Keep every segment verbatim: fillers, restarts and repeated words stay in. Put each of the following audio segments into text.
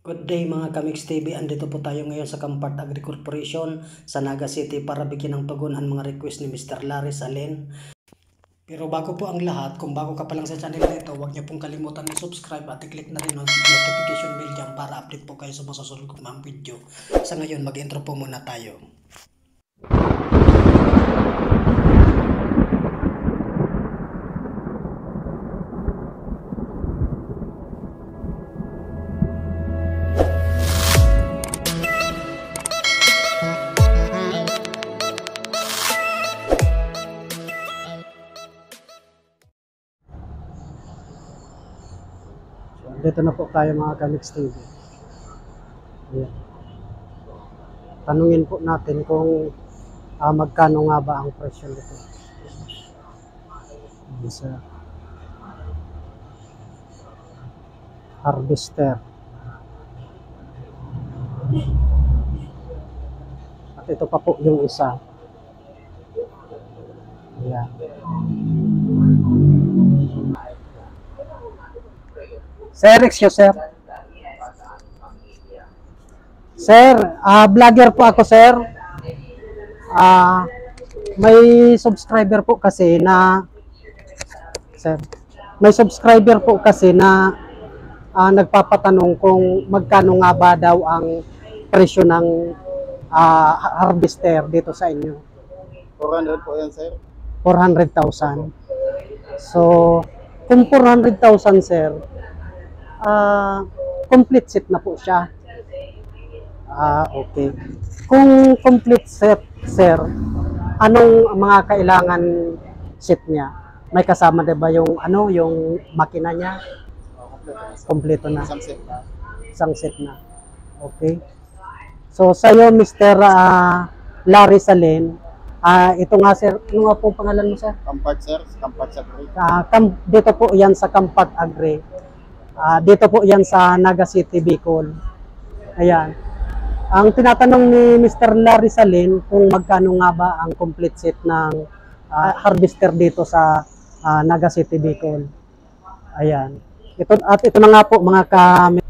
Good day mga Kamix T V, andito po tayo ngayon sa Kampart Agri Corporation sa Naga City para bigyan ng tugon ang mga request ni Mister Larry Salen. Pero bago po ang lahat, kung bago ka pa lang sa channel na ito, huwag niyo pong kalimutan i-subscribe at i-click na rin ang notification bell dyan para update po kayo sa mga susunod kong mga video. Sa ngayon, mag-intro po muna tayo. Dito na po tayo mga Kamix T V. Ayan. Tanungin po natin kung uh, magkano nga ba ang presyo nito. Sa harvester. At ito pa po yung isa. Ayan. Sir, excuse sir. Sir, uh, vlogger po ako sir. Uh, may subscriber po kasi na sir, may subscriber po kasi na uh, nagpapatanong kung magkano nga ba daw ang presyo ng uh, harvester dito sa inyo. four hundred po yan sir. four hundred thousand. So, kung four hundred thousand sir, Uh, complete set na po siya. Ah, uh, okay. Kung complete set, sir, anong mga kailangan set niya? May kasama 'di ba yung ano, yung makina niya? Kompleto na. Isang set na. Isang set na. Okay. So, sa'yo, Mister Uh, Larry Salen, ah, uh, ito nga sir, ano nga po pangalan mo sir? Kampart sir, Kampart Agri. Uh, kam dito po yan sa Kampart Agri. Uh, dito po yan sa Naga City, Bicol. Ayan. Ang tinatanong ni Mister Larry Salen kung magkano nga ba ang complete set ng uh, harvester dito sa uh, Naga City, Bicol. Ayan. Ito, at ito na nga po mga kami.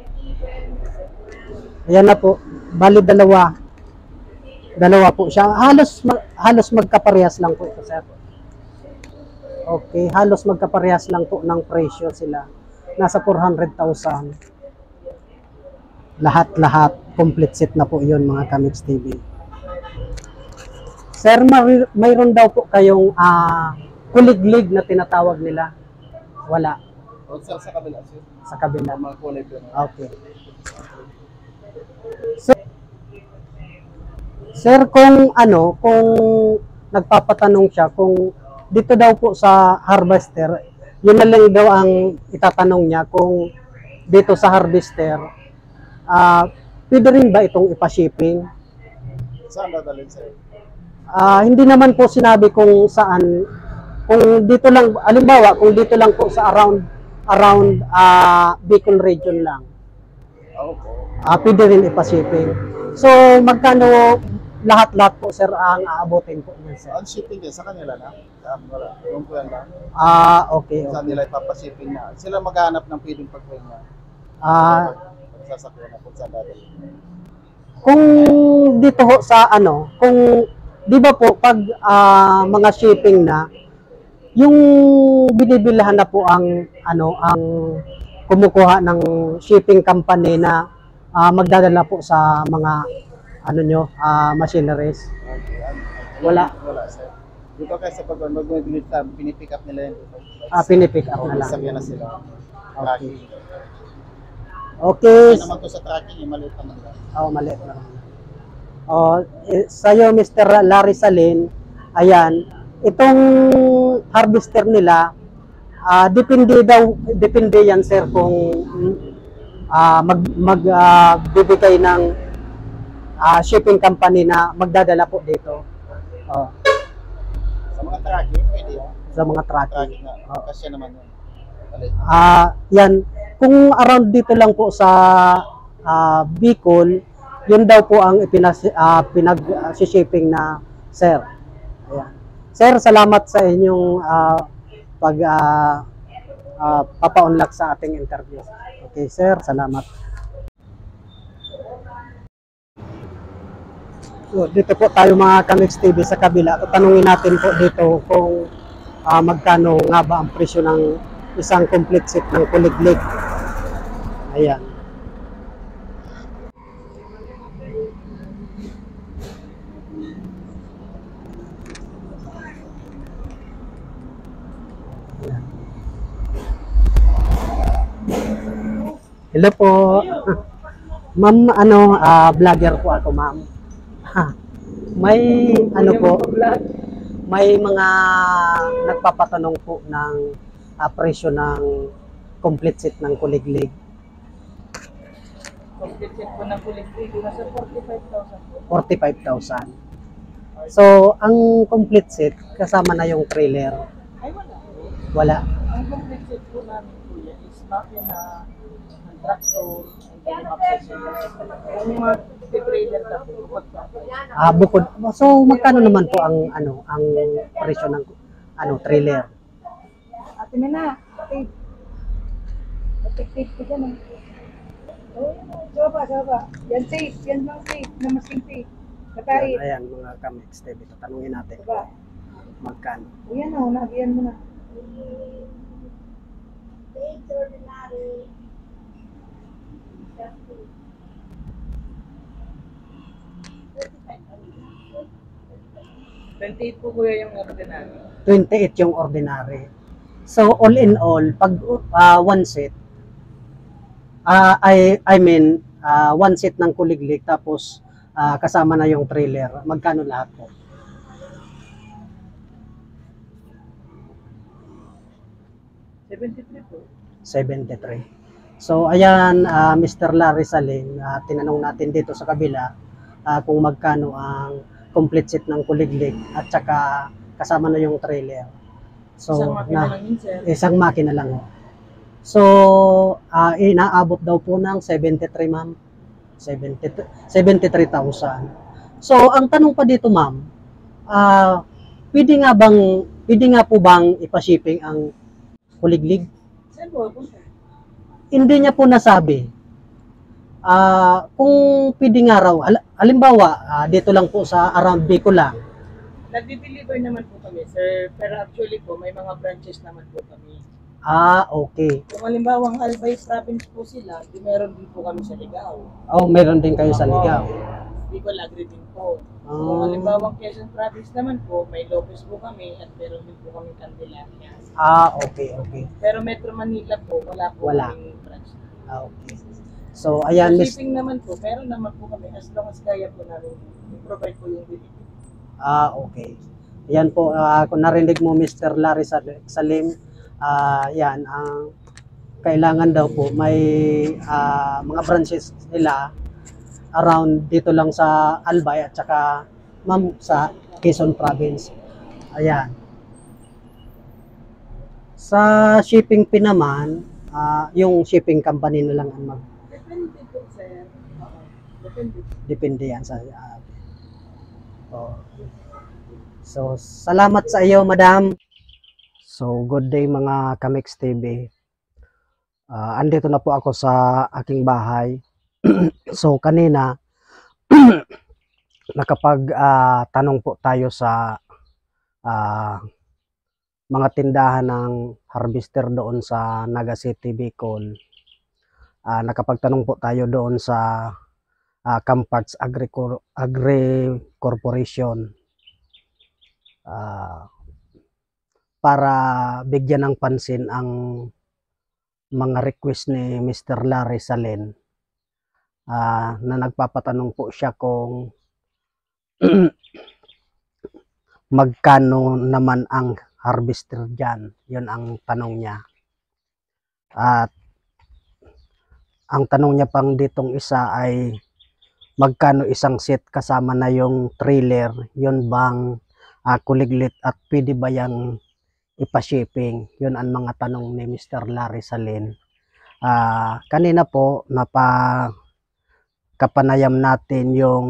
Ayan na po. Bali dalawa. Dalawa po siya. Halos, halos magkaparehas lang po ito, sir. Okay. Halos magkaparehas lang po ng presyo sila. Nasa four hundred thousand. Lahat-lahat. Complete set na po yun mga Kamix T V. Sir, may, mayroon daw po kayong uh, kuliglig na tinatawag nila. Wala. O sir, sa kabila sir. Sa kabila. Mga kulay po. Okay. So, sir, kung ano, kung nagpapatanong siya, kung dito daw po sa harvester, yun na lang daw ang itatanong niya kung dito sa harvester, uh, pwede rin ba itong ipa-shipping? Saan dadalhin sir? Uh, hindi naman po sinabi kung saan, kung dito lang, alimbawa, kung dito lang po sa around, around uh, Bicol region lang, Oo po. uh, pwede rin ipa-shipping. So, magkano lahat-lahat po sir ang aabotin po niyan sir? Ang shipping din sa kanila na? Um, wala. Yung po yan lang. Ah, okay. Sa okay. nila ipapashipping na. Sila maghanap ng pwedeng pagpahinga. Ah, Pagsasakyan na kung saan dadalhin. kung dito ho sa ano, kung di ba po pag uh, mga shipping na, yung binibilhan na po ang ano, ang kumukuha ng shipping company na uh, magdadala po sa mga ano nyo, uh, machineries. Okay. Wala. Wala sir. Dito kasi sa pag mag-bilit sa pinipick up nila yun. Ah, pinipick up na lang. Sakyan na sila. Tracking. Okay. Kaya naman to sa tracking, yung maliit naman lang. Oo, oh, maliit na. Oh, eh, sa'yo, Mister Larry Salen, ayan, itong harvester nila, uh, depende daw, depende yan, sir, kung uh, mag, mag uh, bibigay ng uh, shipping company na magdadala po dito. Oh, Sa mga tracking, pwede yan. sa mga tracking. Tracking na. Oh. Kasi naman yun. Maliit. Ah, uh, yan. Kung around dito lang po sa uh, Bicol, yun daw po ang ipinas, uh, pinag-shipping uh, na sir. Ayan. Sir, salamat sa inyong uh, pag uh, uh, papa-unlock sa ating interview. Okay, sir, salamat. So, dito po tayo mga Kamix T V sa kabila. Tatanungin natin po dito kung ah, magkano nga ba ang presyo ng isang complete set ng kuliglig. Ayan. Hello po. Ma'am, ano, ah, vlogger po ako, ma'am. May ano po, may mga nagpapatanong po ng ah, presyo ng complete set ng kuliglig. Complete set po ng kuliglig, nasa forty-five thousand po. forty-five thousand. So, ang complete set, kasama na yung trailer. Ay, wala po. Wala. Ang complete set po namin kuya is makina, ang tractor, and then yung accessories. Kung mag-trailer na po, bukod pa. Ah, bukod. So, magkano naman po ang ano, ang presyo ng ano, trailer? Ate na na, tape. Tape ko dyan. Oh, sawa pa, sawa pa. Yan tape, yan lang tape, na masking tape. Katahit. Ayan, mga Kamix T V. Tatanungin natin Diba? magkano. O yan o, nagiyan mo na. twenty-eight po kuya yung ordinary. twenty-eight yung ordinary. So, all in all, pag ah, one set, ah, I, I mean, ah, one set ng kuliglig, tapos ah, kasama na yung trailer, magkano lahat po? seventy-three po. seventy-three. So, ayan, ah, Mister Larry Saling, ah, tinanong natin dito sa kabila ah, kung magkano ang complete set ng kuliglig at saka kasama na yung trailer. So, Isang makina na, lang yun, sir. isang makina lang. Oh. So, ah, inaabot daw po ng seventy-three, ma'am. seventy-three thousand. So, ang tanong pa dito, ma'am, ah, pwede nga bang, pwede nga po bang ipashipping ang kuliglig? Saan po punta? Hindi niya po nasabi. Ah, kung pwede nga raw, hal- halimbawa, ah, dito lang po sa around Bicol lang. Nagdi-deliver naman po kami, sir. Pero actually po, may mga branches naman po kami. Ah, okay. Kung halimbawa ang Albay province po sila, di meron din po kami sa Ligao. Oh, meron din kayo sa Ligao. Bicol Agri din po. Ah. Kung halimbawa ang Quezon province naman po, may Lopez po kami at meron din po kami Candelaria. Ah, okay, okay. Pero Metro Manila po, wala po Wala. kaming branch. Ah, okay. So, ayan, So, Miss. shipping naman po, meron naman po kami as long as kaya po namin i-provide po yung delivery. Ah, okay. Yan po, ah, kung narinig mo, Mister Larry Sal- Salim, ah, yan, ang kailangan daw po, may ah, mga branches nila around dito lang sa Albay at saka, ma'am, sa Quezon Province. Ayan. Sa shipping fee naman, ah, yung shipping company na lang ang mag Depende po, sir. Oo. Depende. depende yan sa ah, oh. So, salamat sa iyo, madam. So, good day mga Kamix T V. Ah, andito na po ako sa aking bahay. So, kanina, nakapag ah, tanong po tayo sa ah, mga tindahan ng harvester doon sa Naga City, Bicol. Ah, nakapagtanong po tayo doon sa uh, Camparts Agri, Agri Corporation. Uh, para bigyan ng pansin ang mga request ni Mister Larry Salen, uh, na nagpapatanong po siya kung magkano naman ang harvester dyan. Yun ang tanong niya. At ang tanong niya pang ditong isa ay magkano isang set kasama na yung trailer. Yun bang Uh, kuliglit at pwede ba yung ipa-shipping? Yun ang mga tanong ni Mister Larry Salen. Uh, kanina po, napa kapanayam natin yung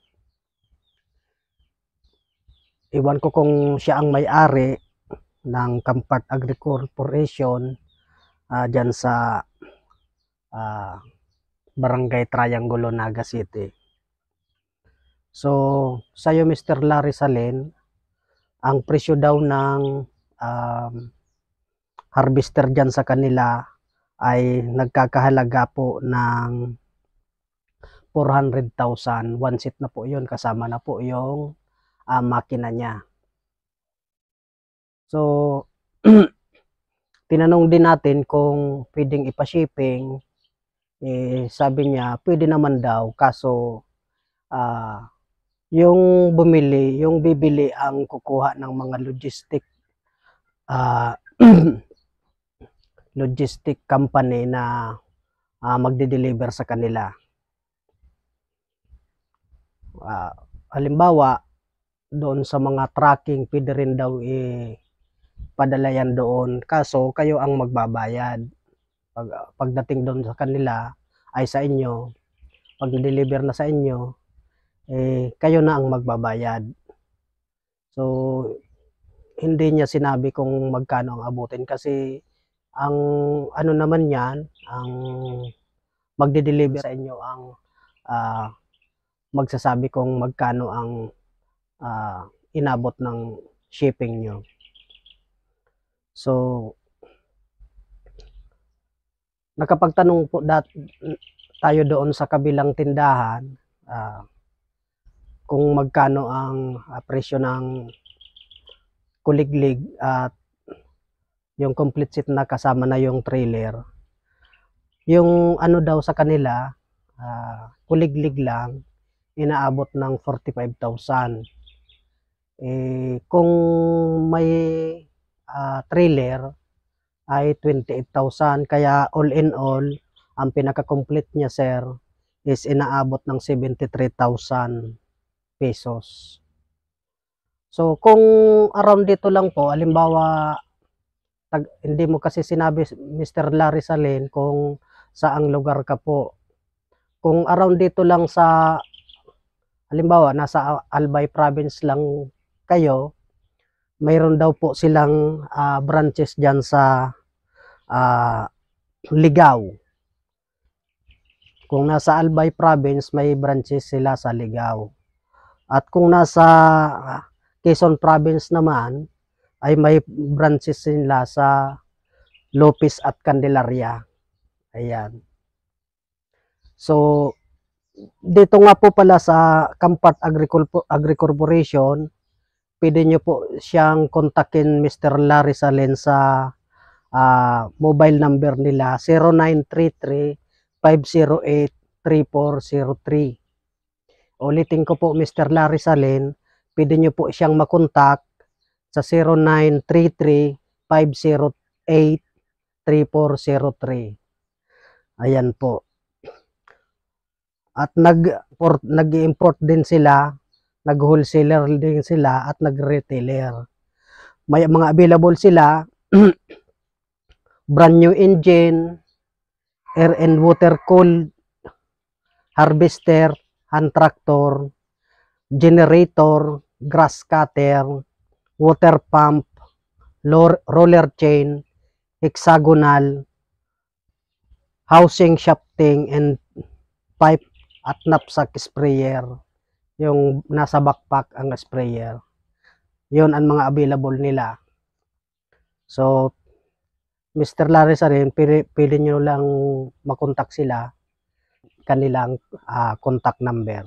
iwan ko kung siya ang may-ari ng Campart Agri Corporation uh, dyan sa uh, Barangay Triangulo, Naga City. So, sa'yo mister Larry Salen, ang presyo daw ng um, harvester dyan sa kanila ay nagkakahalaga po ng four hundred thousand. One set na po yun, kasama na po yung uh, makina niya. So, tinanong din natin kung pwedeng ipa-shipping. Eh, sabi niya, pwede naman daw, kaso uh, yung bumili, yung bibili ang kukuha ng mga logistic uh, logistic company na uh, magde-deliver sa kanila. Uh, halimbawa, doon sa mga tracking, pwede rin daw i-padala yan doon. Kaso, kayo ang magbabayad. Pag, pagdating doon sa kanila, ay sa inyo. Pag na-deliver na sa inyo, eh, kayo na ang magbabayad. So, hindi niya sinabi kung magkano ang abutin kasi ang ano naman yan, ang magde-deliver sa inyo ang uh, magsasabi kung magkano ang uh, inabot ng shipping nyo. So, nakapagtanong po dat tayo doon sa kabilang tindahan uh, kung magkano ang uh, presyo ng kuliglig at yung complete set na kasama na yung trailer. Yung ano daw sa kanila, uh, kuliglig lang, inaabot ng forty-five thousand. Eh, kung may uh, trailer ay twenty-eight thousand, kaya all in all, ang pinaka-complete niya sir is inaabot ng seventy-three thousand pesos. So kung around dito lang po, halimbawa tag, hindi mo kasi sinabi mister Larry Salen kung saang lugar ka po. Kung around dito lang sa halimbawa nasa Albay province lang kayo, mayroon daw po silang uh, branches diyan sa uh, Ligao. Kung nasa Albay province, may branches sila sa Ligao. At kung nasa Quezon province naman, ay may branches sila sa Lopez at Candelaria. Ayan. So, dito nga po pala sa Kampart Agri-Corporation, pwede nyo po siyang kontakin mister Larry Salen sa uh, mobile number nila zero nine three three, five zero eight, three four zero three. Ulitin ko po mister Larry Salen, pwede nyo po siyang makontak sa zero nine three three, five zero eight, three four zero three. Ayan po. At nag-import, nag-import din sila, nag-wholesaler din sila at nag-retailer. May mga available sila, brand new engine, air and water cooled harvester, hand tractor, generator, grass cutter, water pump, roller chain, hexagonal, housing shafting, and pipe at knapsack sprayer. Yung nasa backpack ang sprayer. Yun ang mga available nila. So, mister Larry Salen, pili, pili nyo lang makontak sila, kanilang uh, contact number.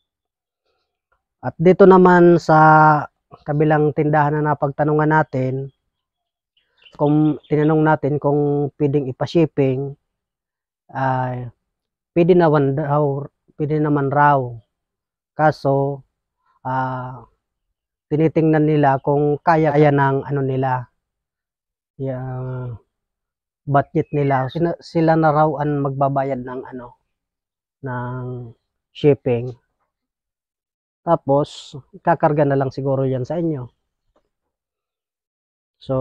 At dito naman sa kabilang tindahan na napagtanungan natin, kung tinanong natin kung pwedeng ipa-shipping, uh, pwede naman raw, pwede naman raw. Kaso, uh, tinitingnan nila kung kaya-kaya ng ano nila, yung budget nila. Sila, sila na raw ang magbabayad ng ano, ng shipping. Tapos, kakarga na lang siguro yan sa inyo. So,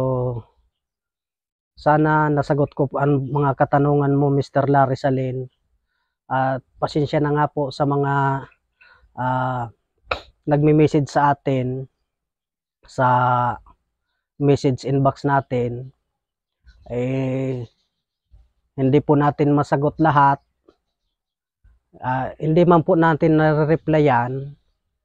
sana nasagot ko ang mga katanungan mo, mister Larry Salen. At pasensya na nga po sa mga uh, nagme-message sa atin sa message inbox natin. Eh, hindi po natin masagot lahat. Uh, hindi man po natin na-replyan.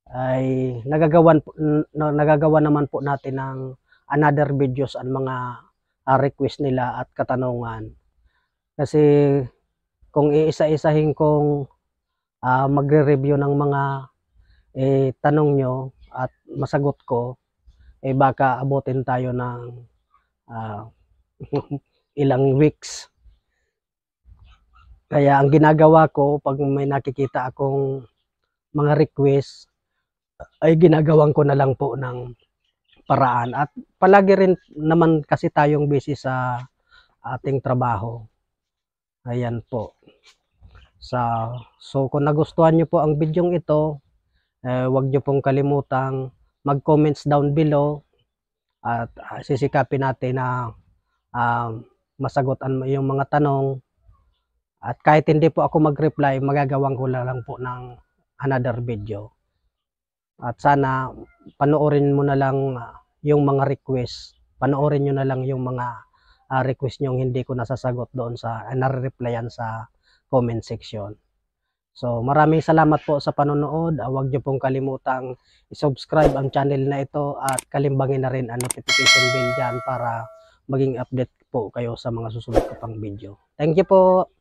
ay nagagawan po- n- na- nagagawa naman po natin ng another videos ang mga ah, request nila at katanungan. Kasi kung iisa-isahin kong ah, magre-review ng mga eh, tanong nyo at masagot ko, eh baka abutin tayo ng ah, ilang weeks. Kaya ang ginagawa ko pag may nakikita akong mga request, ay ginagawan ko na lang po ng paraan. At palagi rin naman kasi tayong busy sa ating trabaho. Ayan po. Sa, so kung nagustuhan nyo po ang bidyong ito, eh, huwag nyo pong kalimutang mag-comments down below at ah, sisikapin natin na ah, masagutan yung mga tanong. At kahit hindi po ako mag-reply, magagawan ko na lang po ng another video. At sana panoorin mo na lang ah, yung mga request. Panoorin nyo na lang yung mga ah, request nyo hindi ko nasasagot doon sa, uh, nare-replyan sa comment section. So maraming salamat po sa panonood. Uh, huwag nyo pong kalimutang i-subscribe ang channel na ito at kalimbangin na rin ang notification bell dyan para maging update po kayo sa mga susunod ko pang video. Thank you po.